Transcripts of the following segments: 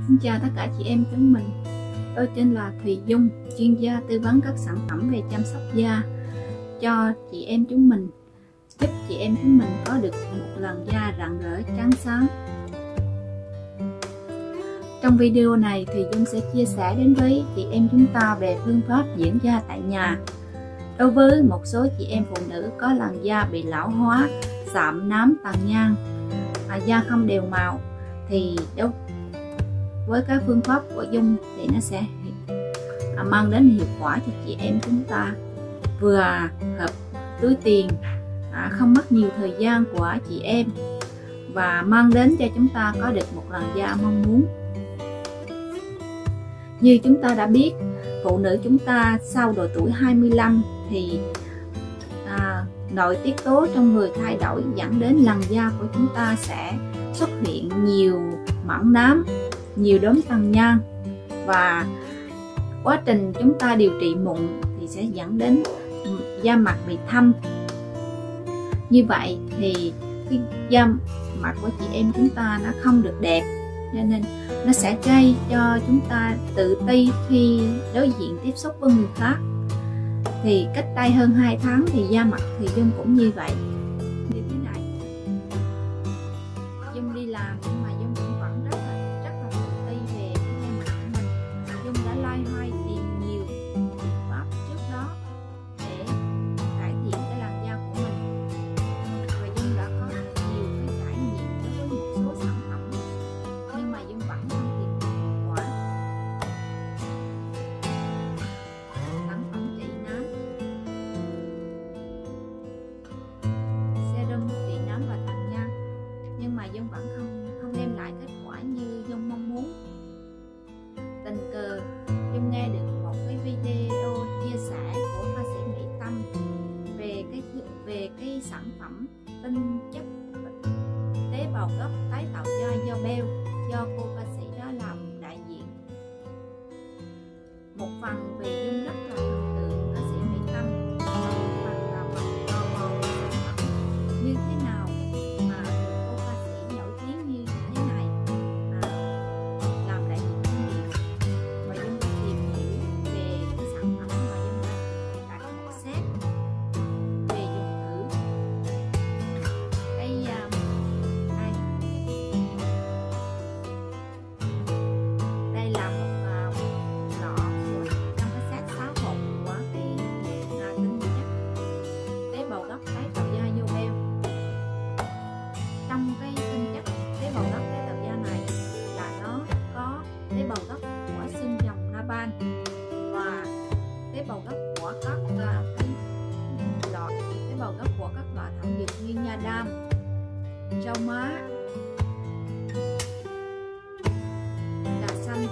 Xin chào tất cả chị em chúng mình. Tôi tên là Thùy Dung, chuyên gia tư vấn các sản phẩm về chăm sóc da cho chị em chúng mình, giúp chị em chúng mình có được một làn da rạng rỡ trắng sáng. Trong video này Thùy Dung sẽ chia sẻ đến với chị em chúng ta về phương pháp dưỡng da tại nhà. Đối với một số chị em phụ nữ có làn da bị lão hóa, sạm, nám, tàn nhang, da không đều màu thì với các phương pháp của Dung thì nó sẽ mang đến hiệu quả cho chị em chúng ta, vừa hợp túi tiền, không mất nhiều thời gian của chị em và mang đến cho chúng ta có được một làn da mong muốn. Như chúng ta đã biết, phụ nữ chúng ta sau độ tuổi 25 thì nội tiết tố trong người thay đổi, dẫn đến làn da của chúng ta sẽ xuất hiện nhiều mảng nám, nhiều đốm tàn nhang, và quá trình chúng ta điều trị mụn thì sẽ dẫn đến da mặt bị thâm. Như vậy thì cái da mặt của chị em chúng ta nó không được đẹp, cho nên nó sẽ gây cho chúng ta tự ti khi đối diện tiếp xúc với người khác. Thì cách đây hơn 2 tháng thì da mặt thì Dung cũng như vậy, như thế này. Dung đi làm nhưng mà Dung cũng vẫn rất là tự ti về cái da mặt của mình. Dung đã loay hoay tìm nhiều biện pháp trước đó để cải thiện cái làn da của mình, và Dung đã có nhiều cái trải nghiệm đối với một số sản phẩm, nhưng mà Dung vẫn không tìm được hiệu quả. Sản phẩm trị nám, serum trị nám và tàn nhang, nhưng mà Dung vẫn không đem lại kết quả như Dung mong muốn. Tình cờ Dung nghe được một cái video chia sẻ của ca sĩ Mỹ Tâm về cái sản phẩm tinh chất tế bào gốc tái tạo da do Bell, do cô ca sĩ đó làm đại diện. Một phần vì Dung rất là thần tượng ca sĩ Mỹ Tâm, và một phần là mình tò mò về sản phẩm như thế nào mà cô ca sĩ nổi tiếng như thế này làm đại diện thương hiệu. Và Dung đã tìm hiểu về cái sản phẩm mà Dung đã đặt một set về dùng thử. Đây là một lọ trong cái set 6 hộp của cái tinh chất tế bào gốc tái tạo da vô Bell. Trong cái tinh chất tế bào gốc tái tạo da này là nó có tế bào gốc của xương rồng Naban và tế bào gốc của các loại tế bào gốc của các loại thảo dược như nha đam, rau má, trà xanh,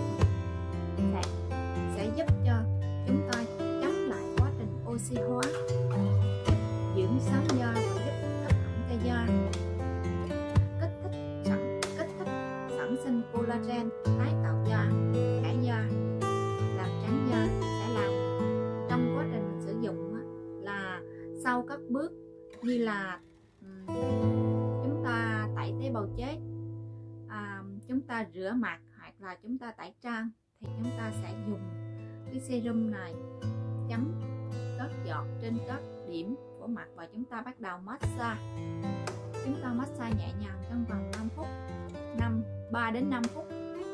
sẽ giúp cho chúng ta chống lại quá trình oxy hóa, giúp dưỡng sáng da và giúp cấp ẩm cho da, kích thích sản sinh collagen, tái tạo da, khải da, làm trắng da. Sẽ làm trong quá trình mình sử dụng là sau các bước như là chúng ta tẩy tế bào chết, chúng ta rửa mặt hoặc là chúng ta tẩy trang, thì chúng ta sẽ dùng cái serum này chấm các giọt trên các điểm của mặt và chúng ta bắt đầu massage. Chúng ta massage nhẹ nhàng trong vòng 5 phút, 3 đến 5 phút.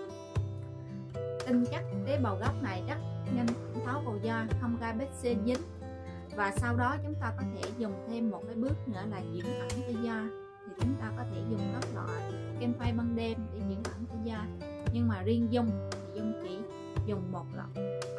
Tinh chất tế bào gốc này rất nhanh thẩm thấu vào da, không gây vết xê dính. Và sau đó chúng ta có thể dùng thêm một cái bước nữa là dưỡng ẩm cho da. Thì chúng ta có thể dùng các loại kem phay ban đêm để dưỡng ẩm cho da, nhưng mà riêng Dung thì Dung chỉ dùng một loại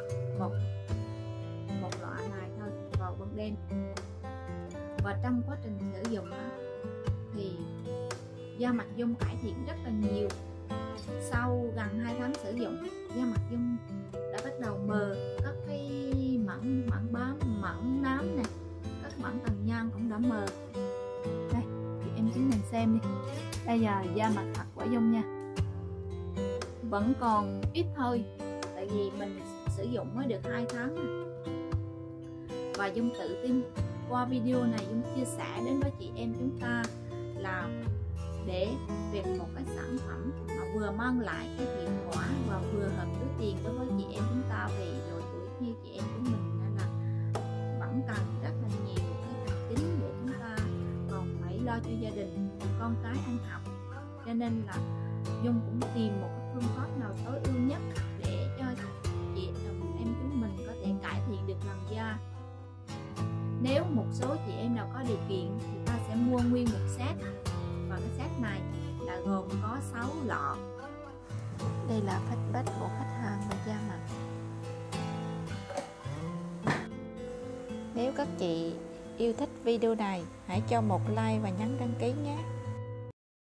này thôi vào ban đêm. Và trong quá trình sử dụng thì da mặt Dung cải thiện rất là nhiều. Sau gần 2 tháng sử dụng, da mặt Dung đã bắt đầu mờ, các cái mảng bám, mảng nám này, các mảng tàn nhang cũng đã mờ. Đây, chị em chúng mình xem đi. Đây là da mặt thật của Dung nha. Vẫn còn ít thôi, tại vì mình sử dụng mới được 2 tháng này. Và Dung tự tin qua video này Dung chia sẻ đến với chị em chúng ta là để việc một cái sản phẩm mà vừa vừa mang lại cái hiệu quả và vừa hợp túi tiền đối với chị em chúng ta, vì độ tuổi như chị em của mình nên là vẫn cần rất là nhiều cái tài chính để chúng ta còn phải lo cho gia đình, con cái ăn học. Cho nên là Dung cũng tìm một cái phương pháp nào tối ưu nhất để cho chị em chúng mình có thể cải thiện được làn da. Nếu một số chị em nào có điều kiện thì ta sẽ mua nguyên một set, và cái set này là gồm có 6 lọ. Đây là feedback của khách hàng về da mặt. Nếu các chị yêu thích video này, hãy cho một like và nhấn đăng ký nhé.